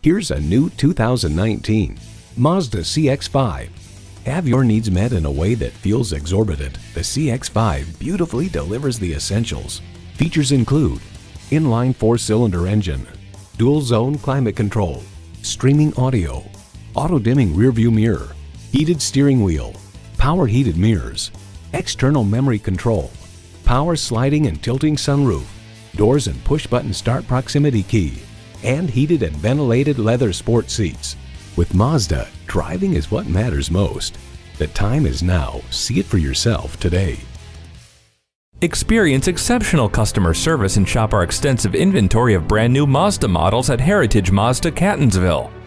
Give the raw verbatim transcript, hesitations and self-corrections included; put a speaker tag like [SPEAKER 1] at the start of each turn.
[SPEAKER 1] Here's a new two thousand nineteen Mazda C X five. Have your needs met in a way that feels exorbitant. The C X five beautifully delivers the essentials. Features include inline four-cylinder engine, dual-zone climate control, streaming audio, auto-dimming rearview mirror, heated steering wheel, power heated mirrors, external memory control, power sliding and tilting sunroof, doors and push-button start proximity key, and heated and ventilated leather sport seats. With Mazda, driving is what matters most. The time is now. See it for yourself today.
[SPEAKER 2] Experience exceptional customer service and shop our extensive inventory of brand new Mazda models at Heritage Mazda Catonsville.